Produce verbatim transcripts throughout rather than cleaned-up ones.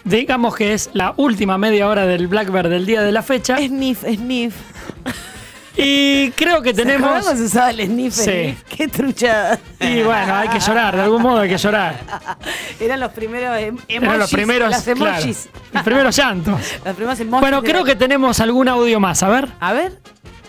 digamos que es la última media hora del Blackbird del día de la fecha. Sniff, sniff. Y creo que tenemos... ¿Cómo se usaba el sniff? Sí. Sniff? Qué truchada. Y bueno, hay que llorar, de algún modo hay que llorar. Eran los primeros em emojis. Eran los primeros, las emojis. Claro, los primeros llantos. Las primeras emojis. Bueno, creo la... que tenemos algún audio más, a ver. A ver.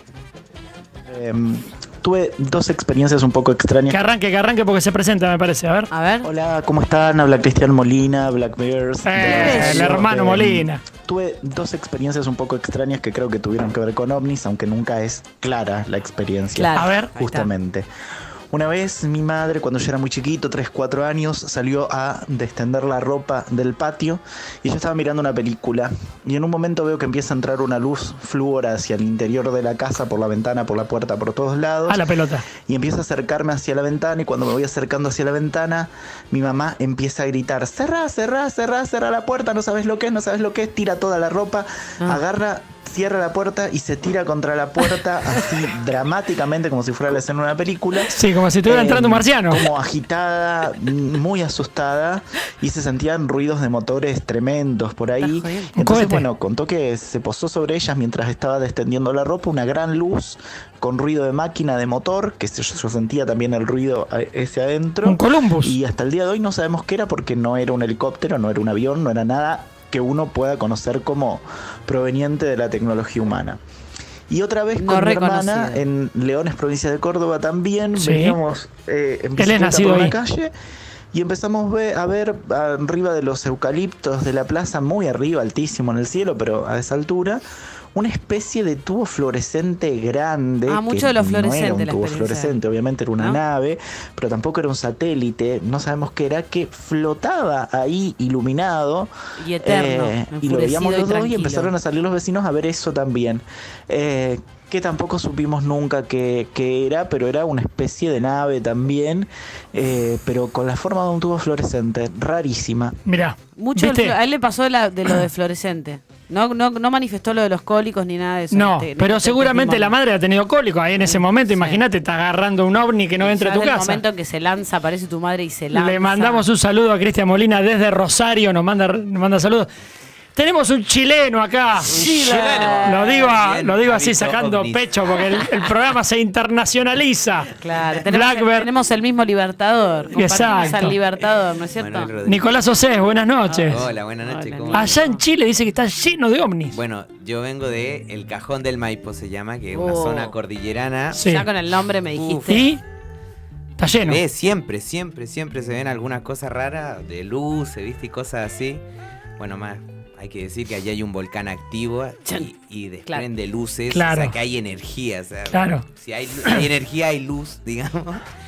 Eh, tuve dos experiencias un poco extrañas. Que arranque, que arranque porque se presenta, me parece, a ver. A ver. Hola, ¿cómo están? Habla Cristian Molina, Black Bears. Eh, el hermano Molina. Tuve dos experiencias un poco extrañas que creo que tuvieron que ver con ovnis, aunque nunca es clara la experiencia. Claro. A ver. Justamente. Una vez mi madre, cuando yo era muy chiquito, tres, cuatro años, salió a destender la ropa del patio y yo estaba mirando una película y en un momento veo que empieza a entrar una luz flúora hacia el interior de la casa, por la ventana, por la puerta, por todos lados. A la pelota. Y empiezo a acercarme hacia la ventana y cuando me voy acercando hacia la ventana, mi mamá empieza a gritar, cerrá, cerrá, cerrá, cerrá la puerta, no sabes lo que es, no sabes lo que es, tira toda la ropa, ah. agarra... cierra la puerta y se tira contra la puerta así dramáticamente como si fuera la escena de una película. Sí, como si estuviera eh, entrando un marciano. Como agitada, muy asustada y se sentían ruidos de motores tremendos por ahí. Entonces, bueno, contó que se posó sobre ellas mientras estaba descendiendo la ropa una gran luz con ruido de máquina, de motor, que yo, yo sentía también el ruido ese adentro. Un Columbus. Y hasta el día de hoy no sabemos qué era porque no era un helicóptero, no era un avión, no era nada que uno pueda conocer como proveniente de la tecnología humana. Y otra vez con no mi hermana en Leones, provincia de Córdoba también, sí. veníamos eh, en bicicleta por ahí. la calle y empezamos a ver arriba de los eucaliptos de la plaza, muy arriba, altísimo en el cielo, pero a esa altura, una especie de tubo fluorescente grande. Ah, mucho de lo fluorescente. No era un tubo fluorescente, obviamente era una ¿no? nave, pero tampoco era un satélite, no sabemos qué era, que flotaba ahí iluminado. Y eterno. Eh, y lo veíamos los dos y empezaron a salir los vecinos a ver eso también. Eh, que tampoco supimos nunca qué, qué era, pero era una especie de nave también, eh, pero con la forma de un tubo fluorescente, rarísima. Mirá, mucho del, a él le pasó de, la, de lo de fluorescente. No, no, no manifestó lo de los cólicos ni nada de eso. No, te, pero te, seguramente te la madre ha tenido cólicos ahí en ese momento. Sí. Imagínate, está agarrando un ovni que no entra a tu casa. En el momento en que se lanza, aparece tu madre y se lanza. Le mandamos un saludo a Cristian Molina desde Rosario, nos manda, nos manda saludos. Tenemos un chileno acá. Chileno. Lo digo, a, lo digo así sacando ovnis. Pecho porque el, el programa se internacionaliza. Claro, tenemos, el, tenemos el mismo Libertador. Exacto. Al Libertador, ¿no es cierto? Nicolás Océs, buenas noches. Oh, hola, buenas noches. Hola, ¿cómo allá en Chile dice que está lleno de ovnis. Bueno, yo vengo de El Cajón del Maipo, se llama, que es una oh. zona cordillerana. Sí. Ya con el nombre me dijiste. Uf. ¿Y? Está lleno. Ve, siempre, siempre, siempre se ven algunas cosas raras de luz, ¿viste? Y cosas así. Bueno, más... Hay que decir que allí hay un volcán activo y, y desprende claro. luces, claro. o sea que hay energía, o sea, claro. si hay, hay energía hay luz, digamos.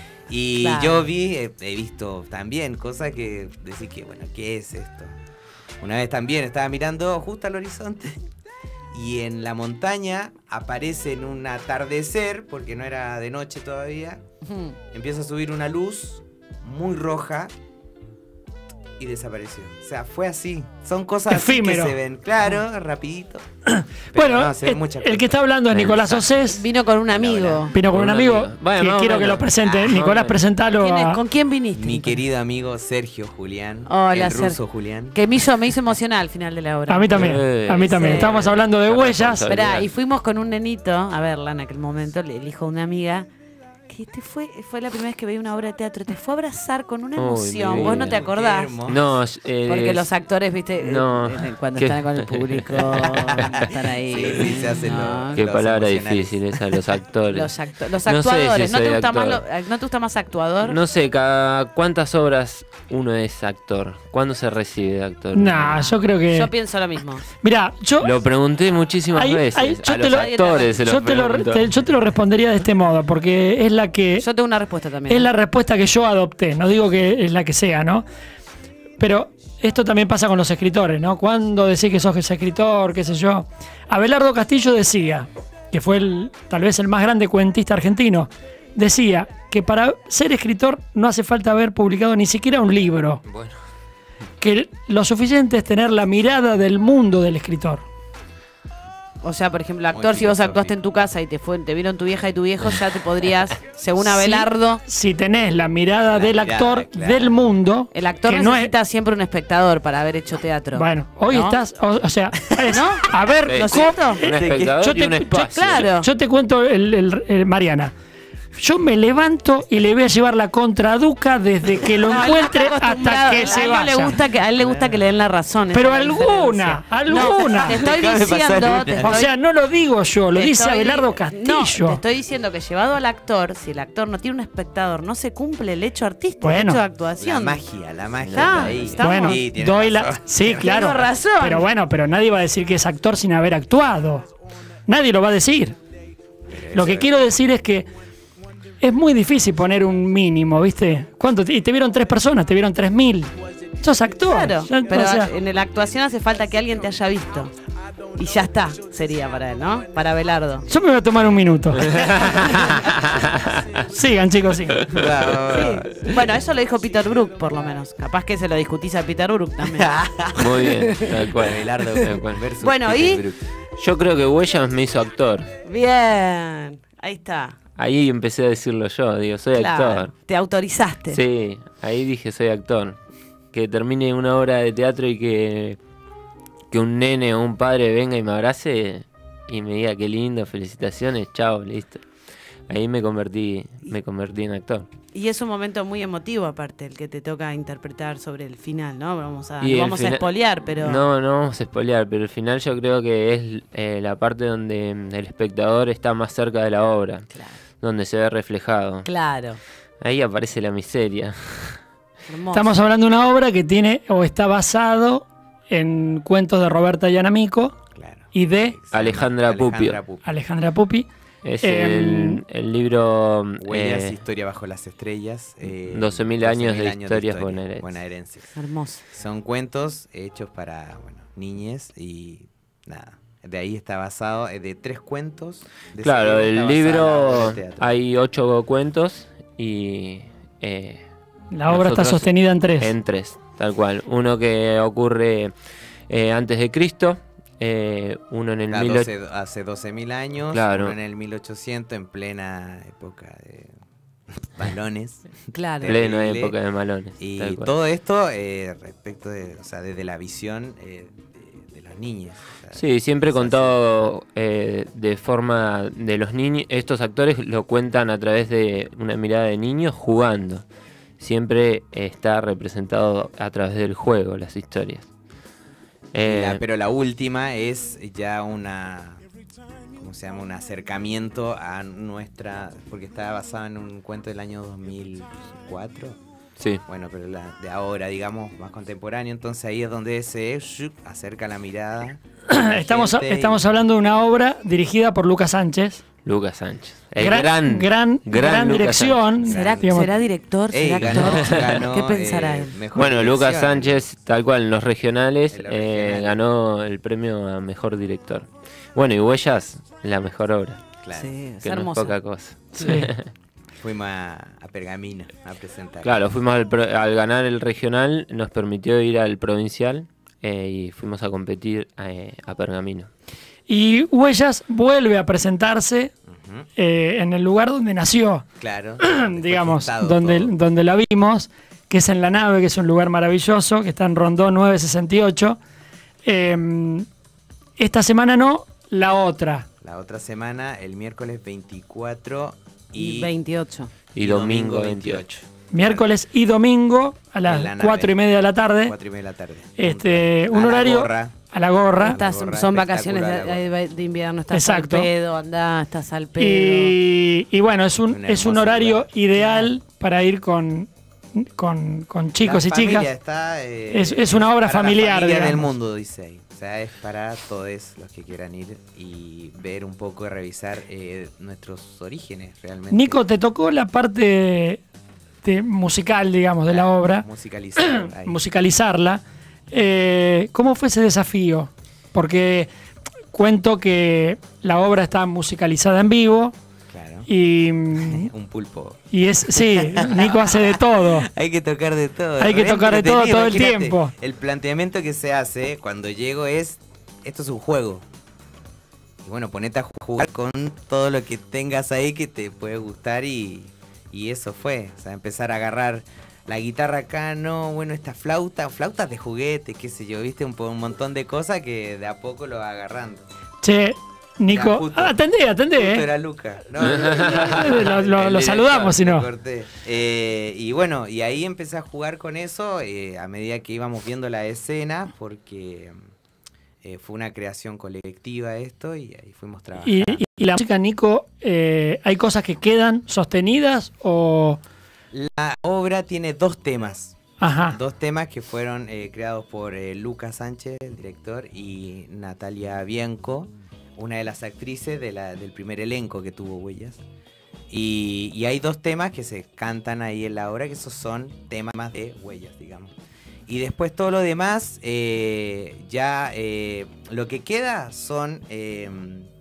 Y claro. yo vi, he, he visto también cosas que decir que, bueno, ¿qué es esto? Una vez también estaba mirando justo al horizonte y en la montaña aparece en un atardecer, porque no era de noche todavía, uh-huh. empieza a subir una luz muy roja y desapareció. O sea, fue así. Son cosas efímero. Así que se ven, claro, rapidito. Bueno, no, el, el que está hablando es Nicolás Océs. Vino con un amigo. Vino con un amigo. Bueno, que no, quiero bueno. que lo presente. Ah, Nicolás, no, presentalo. ¿Quién es? ¿Con quién viniste? Mi querido amigo Sergio Julián. Hola, el ruso Ser Julián. Que me hizo, me hizo emocionar al final de la obra. A mí también. Eh, a mí también. Sí. Estábamos hablando de huellas. Esperá, y fuimos con un nenito a verla en aquel momento, el hijo de una amiga. Que te fue, fue la primera vez que veía una obra de teatro, te fue a abrazar con una emoción. Uy, vos no te acordás. No, eh, porque los actores, viste, no, eh, cuando ¿qué? están con el público, están ahí. Sí, sí, se hacen no. los, Qué los palabra difícil esa, los actores. Los, acto los actuadores, no, sé si ¿no, te gusta actor. más lo, ¿no te gusta más actuador? No sé, cada cuántas obras uno es actor. ¿Cuándo se recibe de actor? Nah, yo creo que... Yo pienso lo mismo. Mirá, yo... Lo pregunté muchísimas hay, veces. Hay, yo, a te los lo, actores se yo, lo te lo, te, yo te lo respondería de este modo, porque es la que... Yo tengo una respuesta también. Es la respuesta que yo adopté. No digo que es la que sea, ¿no? Pero esto también pasa con los escritores, ¿no? Cuando decís que sos escritor, qué sé yo. Abelardo Castillo decía, que fue el, tal vez el más grande cuentista argentino, decía que para ser escritor no hace falta haber publicado ni siquiera un libro. Bueno. Que lo suficiente es tener la mirada del mundo del escritor. O sea, por ejemplo, actor, si vos filosófico. actuaste en tu casa y te fue, te vieron tu vieja y tu viejo, ya te podrías, según Sí, Abelardo, Si tenés la mirada La del mirada, actor claro. del mundo. el actor que no es- necesita siempre un espectador para haber hecho teatro. Bueno, hoy ¿no? estás. O, o sea, es- ¿No? a ver, Sí. ¿No es ¿cómo- cierto? Un espectador Yo y te- un yo- espacio. Claro. Yo te cuento, el, el- el- Mariana. Yo me levanto y le voy a llevar la contra a Duca desde que lo No, él encuentre está hasta acostumbrado. que a se él no vaya. le gusta que, a él le gusta que le den la razón. esa Pero es la alguna, diferencia. alguna. No, te estoy Déjame pasar diciendo. una. te O estoy- sea, no lo digo yo, lo te dice estoy- Abelardo No, Castillo. te estoy diciendo que llevado al actor, si el actor no tiene un espectador, no se cumple el hecho artístico, Bueno. el hecho de La actuación. magia, la magia. Está, está ahí. estamos- Bueno, Sí, tiene doy la. razón. Sí, claro. Tengo razón. Pero bueno, pero nadie va a decir que es actor sin haber actuado. Nadie lo va a decir. Lo que quiero decir es que es muy difícil poner un mínimo, ¿viste? ¿Cuánto? Y te vieron tres personas, te vieron tres mil. Sos actor. Claro, Ya, pero o sea, en la actuación hace falta que alguien te haya visto. Y ya está, sería para él, ¿no? Para Abelardo. yo me voy a tomar un minuto. Sigan, chicos, sigan. Sí. Bueno, eso lo dijo Peter Brook, por lo menos. Capaz que se lo discutís a Peter Brook también. Muy bien, tal cual. Abelardo Tal cual. versus Bueno, Peter ¿y? Brook. Yo creo que Huellas me hizo actor. Bien, ahí está. Ahí empecé a decirlo yo, digo, soy Claro, actor. te autorizaste. Sí, ahí dije soy actor. Que termine una obra de teatro y que, que un nene o un padre venga y me abrace y me diga qué lindo, felicitaciones, chao, listo. Ahí me convertí, me convertí en actor. Y es un momento muy emotivo, aparte, el que te toca interpretar sobre el final, ¿no? Vamos a, Y no el vamos a final- espolear, pero. No, no vamos a spoilear, pero el final yo creo que es eh, la parte donde mm, el espectador está más cerca de la obra, Claro, donde se ve reflejado. claro. Ahí aparece la miseria. Hermoso. Estamos hablando de una obra que tiene o está basado en cuentos de Roberta Yanamico Claro. y de Exacto. Alejandra Pupio. Pupio. Alejandra Pupi. Es Em, el, el libro Huellas, eh, Historia bajo las estrellas. Eh, doce mil años de doce mil historias historia bonaerenses. bonaerenses. Hermoso. Son cuentos hechos para bueno, niñes y nada. De ahí está basado, eh, de tres cuentos. de ese Claro, libro está el basada la libro obra de teatro. hay ocho cuentos y eh, La obra está nosotros sostenida en tres. en tres, tal cual. Uno que ocurre eh, antes de Cristo, eh, uno en el Claro, mil doce hace doce mil años, Claro. uno en el mil ochocientos, en plena época de balones. Claro. plena terrible. época de malones. Y tal cual. todo esto eh, respecto de, o sea, desde la visión eh, de, de los niños. o sea, Sí, siempre o sea, contado eh, de forma de los niños. Estos actores lo cuentan a través de una mirada de niños jugando. Siempre está representado a través del juego las historias. y Eh, la- pero la última es ya una, ¿cómo se llama? Un acercamiento a nuestra, porque está basada en un cuento del año dos mil cuatro. sí, Bueno, pero la de ahora, digamos, más contemporáneo, entonces ahí es donde se shup, acerca la mirada. a la Estamos, gente y- estamos hablando de una obra dirigida por Lucas Sánchez. Lucas Sánchez. El gran, gran, gran, gran Lucas dirección. Sánchez. ¿Será, digamos. ¿Será director? Ey, ¿Será ganó- actor? ganó, ¿Qué pensará eh, él? mejor Bueno, Lucas dirección. Sánchez, tal cual, en los regionales, En los eh, regionales. ganó el premio a mejor director. Bueno, y Huellas, la mejor obra, Claro. Sí, es que no es hermoso. poca cosa. Sí. Fuimos a, a Pergamino a presentar. Claro, fuimos al, pro- al ganar el regional, nos permitió ir al provincial eh, y fuimos a competir eh, a Pergamino. Y Huellas vuelve a presentarse Ujú, eh, en el lugar donde nació, claro. Fue digamos, gestado donde, todo. donde la vimos, que es en La Nave, que es un lugar maravilloso, que está en Rondón nueve sesenta y ocho. Eh, esta semana no, la otra. La otra semana, el miércoles veinticuatro y, Y veintiocho. Y, domingo veintiocho. Miércoles y domingo a En la las Nave. cuatro y media de la tarde. cuatro y media de la tarde. Este, A un la horario gorra. a la gorra. Estás- gorra son vacaciones espectacular, la de, de invierno, estás Exacto. al pedo, andá, estás al pedo. Y, y bueno, es un, Un es un hermoso horario lugar. ideal para ir con, con, con chicos La y familia chicas. está, eh, Es- es una obra para familiar, La familia del digamos. mundo, dice ahí. O sea, es para todos los que quieran ir y ver un poco y revisar eh, nuestros orígenes realmente. Nico, ¿te tocó la parte de musical, digamos, de la obra? Musicalizar ahí. Musicalizarla. Eh, ¿Cómo fue ese desafío? Porque cuento que la obra está musicalizada en vivo Claro. y, Un pulpo. y es, sí, Nico hace de todo. Hay que tocar de todo. Hay que re tocar de todo entretenido, todo el imagínate. tiempo. El planteamiento que se hace cuando llego es, esto es un juego. y bueno, ponete a jugar con todo lo que tengas ahí que te puede gustar y, y eso fue, o sea, empezar a agarrar la guitarra acá, no, bueno, esta flauta, flautas de juguete, qué sé yo, viste, un, un montón de cosas que de a poco lo vas agarrando. Che, Nico, Ya, justo, ah, atendé, atendé, justo eh. era Luca. No, no, no, no, no, lo, lo- el lo saludamos, si no. corté. Eh, y bueno, y ahí empecé a jugar con eso eh, a medida que íbamos viendo la escena, porque eh, fue una creación colectiva esto y ahí fuimos trabajando. Y, y- y la música, Nico, eh, ¿hay cosas que quedan sostenidas o...? La obra tiene dos temas. Ajá, Dos temas que fueron eh, creados por eh, Lucas Sánchez, el director, y Natalia Bianco, una de las actrices de la, del primer elenco que tuvo Huellas. Y, y hay dos temas que se cantan ahí en la obra, que esos son temas más de Huellas, digamos. Y después todo lo demás, eh, ya eh, lo que queda son eh,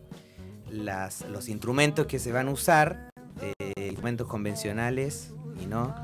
las, los instrumentos que se van a usar, eh, instrumentos convencionales y no.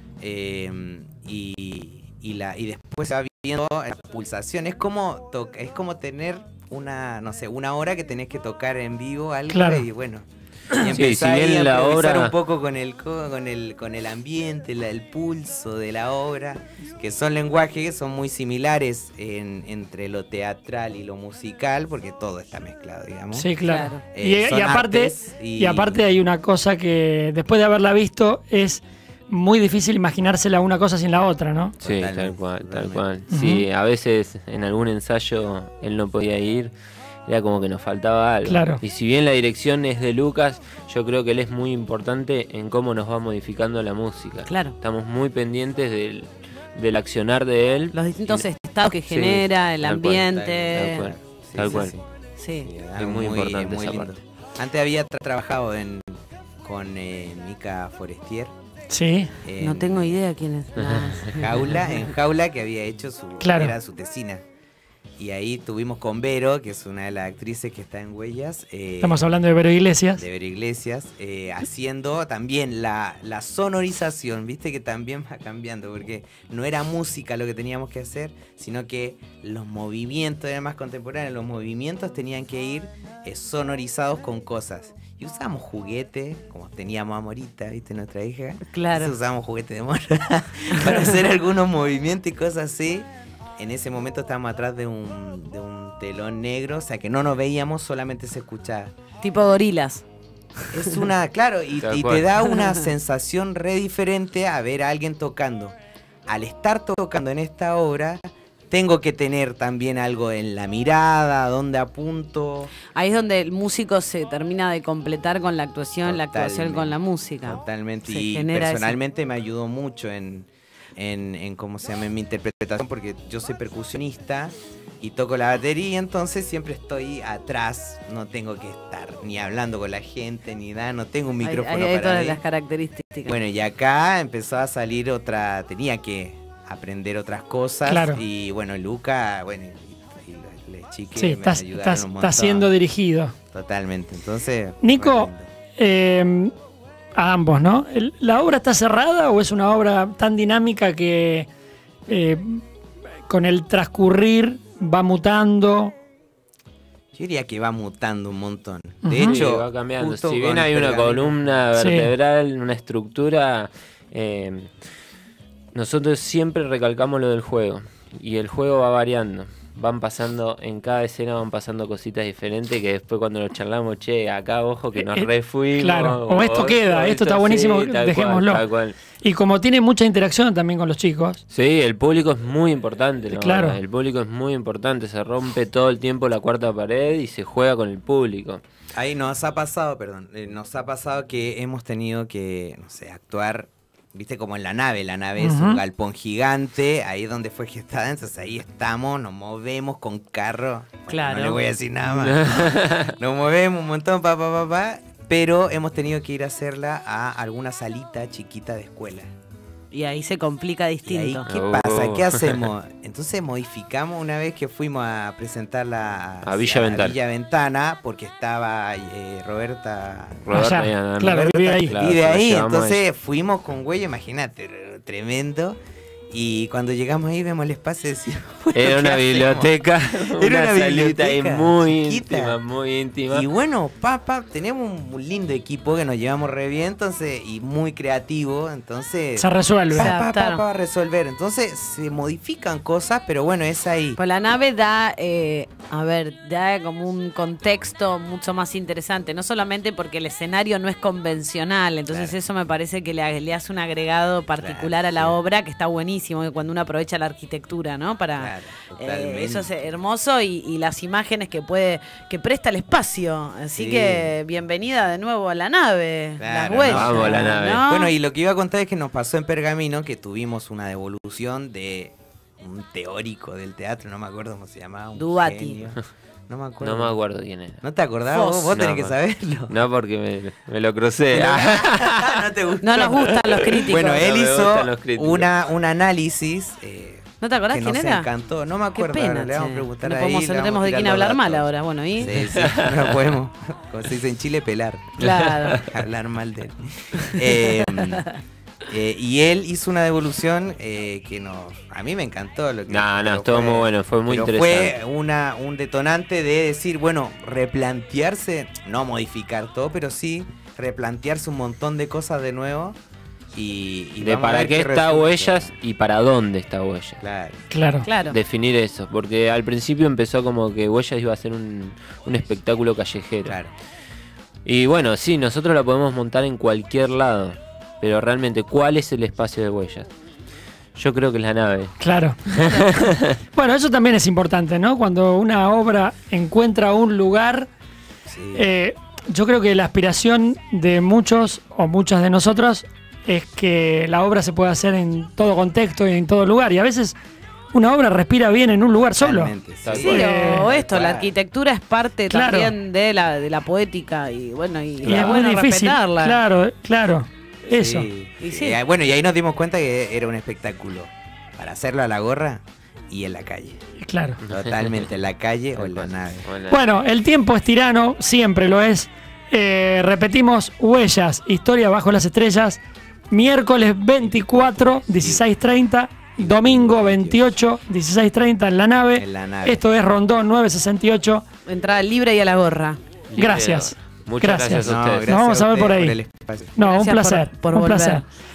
Eh, y, y, la, y después se va viendo la pulsación. Es como, to- es como tener una, no sé, una hora que tenés que tocar en vivo algo Claro. y bueno. Y Sí, empezar si ahí bien a la improvisar obra- un poco con el, co- con el, con el ambiente, la- el pulso de la obra, que son lenguajes que son muy similares en, entre lo teatral y lo musical, porque todo está mezclado, digamos. sí, claro. Claro. Y, Eh, y son aparte, artes y- y aparte hay una cosa que después de haberla visto es muy difícil imaginársela una cosa sin la otra, ¿no? Sí, Totalmente, tal cual, tal totalmente. cual. Ujú. Sí, a veces en algún ensayo él no podía ir, era como que nos faltaba algo. Claro. Y si bien la dirección es de Lucas, yo creo que él es muy importante en cómo nos va modificando la música. Claro. Estamos muy pendientes del, del accionar de él. Los distintos Y- estados que Sí, genera, el tal cual, ambiente. tal cual. Sí, Tal sí, cual. sí. Sí. Sí, Es algo muy importante esa lindo. parte. Antes había tra- trabajado en, con eh, Mica Forestier. Sí, En No tengo idea quién es. No. Jaula, en Jaula, que había hecho su, Claro. era su tesina. Y ahí tuvimos con Vero, que es una de las actrices que está en Huellas. eh, estamos hablando de Vero Iglesias. de Vero Iglesias, eh, haciendo también la, la sonorización, viste que también va cambiando, porque no era música lo que teníamos que hacer, sino que los movimientos, era más contemporáneo, los movimientos tenían que ir eh, sonorizados con cosas. Y usábamos juguete, como teníamos a Morita, viste, nuestra hija. Claro. Entonces usábamos juguete de mora para hacer algunos movimientos y cosas así. En ese momento estábamos atrás de un, de un telón negro, o sea que no nos veíamos, solamente se escuchaba. Tipo gorilas. Es una, claro, y, Tal y cual. te da una sensación re diferente a ver a alguien tocando. Al estar tocando en esta obra, tengo que tener también algo en la mirada, dónde apunto. Ahí es donde el músico se termina de completar con la actuación, la actuación con la música. Totalmente. Se Y genera eso. personalmente me ayudó mucho en, en, en cómo se llama, en mi interpretación, porque yo soy percusionista y toco la batería, entonces siempre estoy atrás, no tengo que estar ni hablando con la gente, ni nada, no tengo un Ahí- micrófono ahí hay para todas mí. las características. Bueno, y acá empezó a salir otra, tenía que aprender otras cosas. Claro. Y bueno, Luca, bueno, y, y los, los chiques Sí, me estás, ayudaron estás, un estás montón. siendo dirigido. Totalmente, entonces... Nico, re lindo. eh, a ambos, ¿no? El- ¿La obra está cerrada o es una obra tan dinámica que eh, con el transcurrir va mutando? Yo diría que va mutando un montón. Ujú. De Sí, hecho, va cambiando. justo Si bien con hay una Pergamino- columna Sí. vertebral, una estructura, eh, nosotros siempre recalcamos lo del juego. Y el juego va variando. Van pasando, en cada escena van pasando cositas diferentes que después cuando lo charlamos, che, acá ojo que nos Eh, eh, refuimos. claro, o esto queda, esto está sí, buenísimo, tal cual, dejémoslo. tal cual. Y como tiene mucha interacción también con los chicos. Sí, el público es muy importante, ¿no? Claro. El público es muy importante, se rompe todo el tiempo la cuarta pared y se juega con el público. Ahí nos ha pasado, perdón, eh, nos ha pasado que hemos tenido que, no sé, actuar, viste, como en la nave. La nave es Ujú. un galpón gigante, ahí es donde fue gestada, entonces ahí estamos, nos movemos con carro. Bueno, Claro. No le voy a decir nada más. Nos movemos un montón, pa, pa, pa, pa, pero hemos tenido que ir a hacerla a alguna salita chiquita de escuela. Y ahí se complica ¿Y ahí distinto. qué Oh. pasa? ¿Qué hacemos? Entonces modificamos una vez que fuimos a presentarla A Villa Ventana. Villa Ventana, porque estaba eh, Roberta... Roberta Allá, y Ana. claro, Roberta, vive ahí. Claro, y de la ahí, llevamos entonces fuimos con güey, imagínate, tremendo. Y cuando llegamos ahí vemos el espacio y decimos, Era una biblioteca, una, Era una salita biblioteca ahí muy chiquita. íntima, muy íntima. Y bueno, papá, tenemos un lindo equipo que nos llevamos re bien, entonces, y muy creativo, entonces... Se resuelve. Se Pa, pa, pa, adaptaron. pa, resolver. Entonces se modifican cosas, pero bueno, es ahí. Pues la nave da, eh, a ver, da como un contexto mucho más interesante, no solamente porque el escenario no es convencional, entonces Claro. eso me parece que le, le hace un agregado particular Claro, a la sí. obra que está buenísimo, que cuando uno aprovecha la arquitectura, ¿no? Para Claro, eh, totalmente. eso es hermoso y, y las imágenes que puede, que presta el espacio. Así Sí. que bienvenida de nuevo a la nave, Claro, las huellas. no, vamos a la nave. ¿no? Bueno, y lo que iba a contar es que nos pasó en Pergamino que tuvimos una devolución de un teórico del teatro, no me acuerdo cómo se llamaba. Un Duati. genio. No me acuerdo. No me acuerdo quién era. ¿No te acordás Foss. vos? Vos tenés No, que ma- saberlo. No, porque me, me lo crucé. no te gustó. No nos gustan los críticos. Bueno, él No me hizo gustan los críticos. una, un análisis eh, ¿No te acordás que quién nos era? encantó. No me Qué acuerdo. pena, ahora le vamos a che. preguntar no ahí. podemos- le no vamos tenemos a de tirar quién los hablar mal datos. ahora. Bueno, ¿y? Sí, sí, no podemos. Como se dice en Chile, pelar. Claro. Hablar mal de él. Eh, eh, y él hizo una devolución eh, que nos, a mí me encantó. Lo que, No, no, pero estuvo muy bueno, fue muy pero interesante. Fue una, un detonante de decir, bueno, replantearse, no modificar todo, pero sí replantearse un montón de cosas de nuevo. Y, y De vamos a para ver qué está resulta. Huellas y para dónde está Huellas. Claro. Claro. Claro. Definir eso, porque al principio empezó como que Huellas iba a ser un, un espectáculo callejero. Claro. Y bueno, sí, nosotros la podemos montar en cualquier lado, pero realmente, ¿cuál es el espacio de Huellas? Yo creo que es la nave. Claro. Bueno, eso también es importante, ¿no? Cuando una obra encuentra un lugar, Sí. eh, yo creo que la aspiración de muchos o muchas de nosotros es que la obra se pueda hacer en todo contexto y en todo lugar. Y a veces una obra respira bien en un lugar solo. Totalmente, Tal Sí, cual. o esto, la Claro. arquitectura es parte Claro. también de la, de la poética y bueno, y, Y es es muy bueno difícil. respetarla. Claro, claro. Eso. Sí. Y sí. Y ahí- bueno, y ahí nos dimos cuenta que era un espectáculo para hacerlo a la gorra y en la calle. Claro. Totalmente, en la calle o Tal en la cual. nave. O en la- Bueno, el tiempo es tirano, siempre lo es. Eh, repetimos, Huellas, Historia bajo las estrellas, miércoles veinticuatro, dieciséis treinta, domingo veintiocho, dieciséis treinta en la nave. En la nave. Esto es Rondón nueve sesenta y ocho. Entrada libre y a la gorra. Libre. Gracias. Muchas gracias, Gracias. a ustedes. Nos vamos a ver ustedes por ahí. el espacio. No, un Gracias por- placer. por un volver. placer.